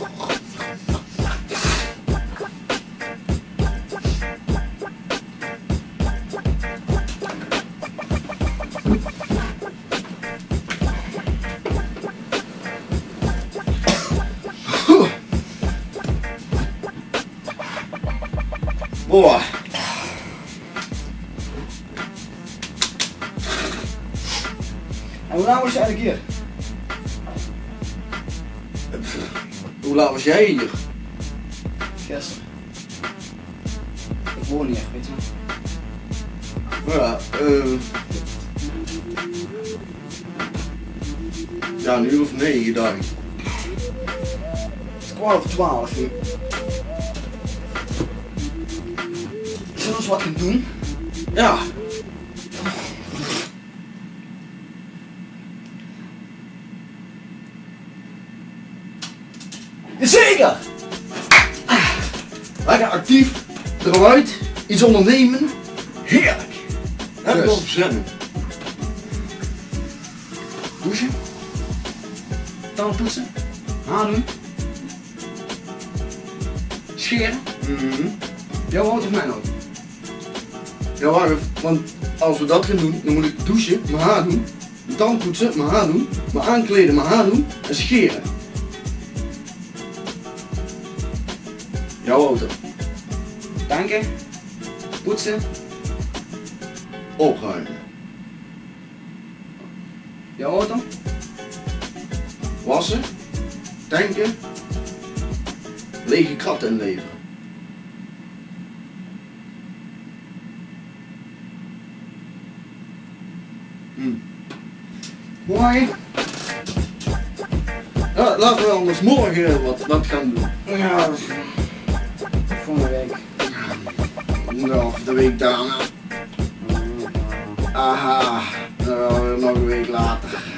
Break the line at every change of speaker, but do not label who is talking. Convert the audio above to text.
Boah. En hoe laat was je eigenlijk hier?
Hoe laat was jij hier?
Gisteren. Ik woon niet echt, weet je wel.
Ja, ja, een uur of 9 dagen.
Het is 11:12 nu. Zullen we eens wat gaan doen?
Ja.
Zeker!
Lekker actief, eruit, iets ondernemen.
Heerlijk!
Heb ik
Dus.
wel verzinnen.
Douchen. Tanden poetsen. Haar doen. Scheren. Jouw auto of mijn auto?
Ja, wacht even, want als we dat gaan doen, dan moet ik douchen, mijn haar doen, mijn tanden poetsen, mijn haar doen, mijn aankleden, mijn haar doen en scheren. Jouw auto.
Tanken. Poetsen.
Opruimen.
Jouw auto.
Wassen. Tanken. Lege kratten inleveren.
Mooi.
Ja, laten we anders morgen wat gaan doen.
Ja, volgende week.
Nou, de week daarna. Aha, nog een week later.